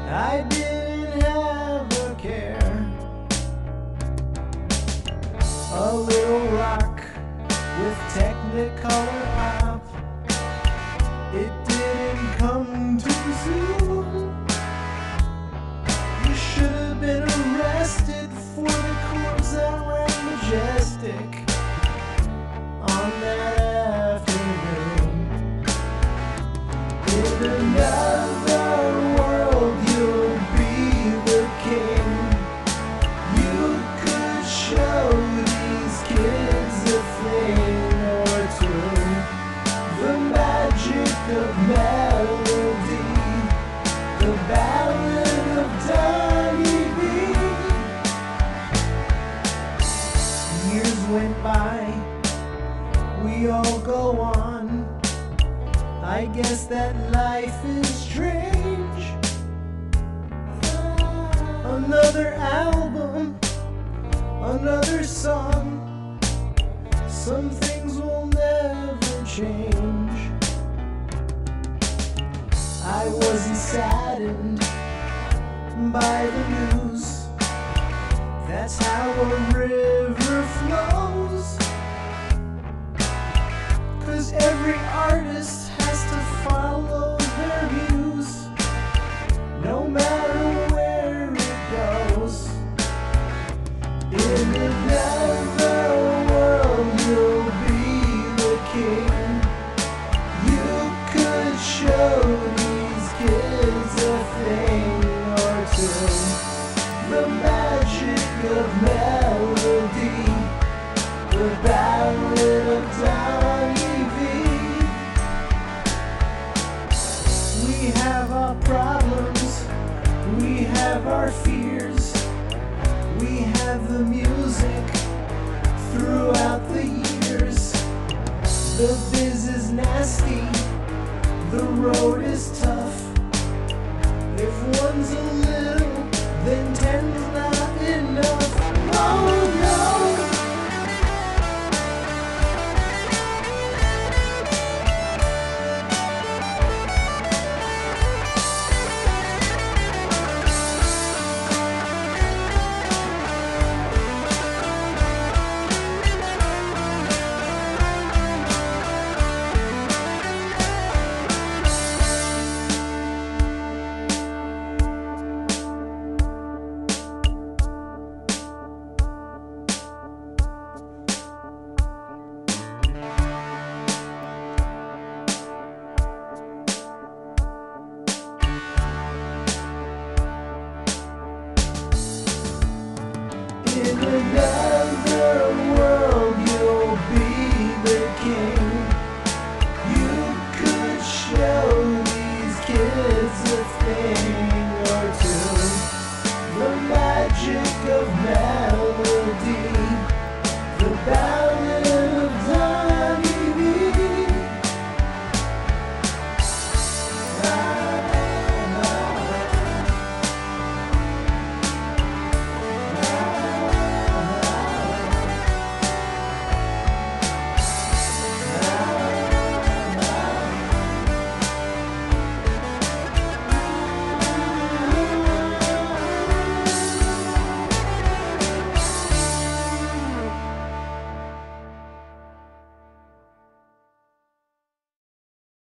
I didn't have a care. A little rock with Technicolor pop. It didn't come too soon. You should have been arrested for the chords that ran majestic on that afternoon. In another world, you'll be the king. You could show these kids a thing or two. The magic of melody, the ballad of Donnie Vie. Years went by, we all go on. I guess that life is strange. Another album, another song. Some things will never change. I wasn't saddened by the news. That's how a river flows. 'Cause every artist has to follow their muse, no matter where it goes. In another world, you'll be the king. You could show these kids a thing or two. The magic of melody, the ballad of Donnie Vie. We have our problems, we have our fears, we have the music throughout the years. The biz is nasty, the road is tough. If one's a little, then ten's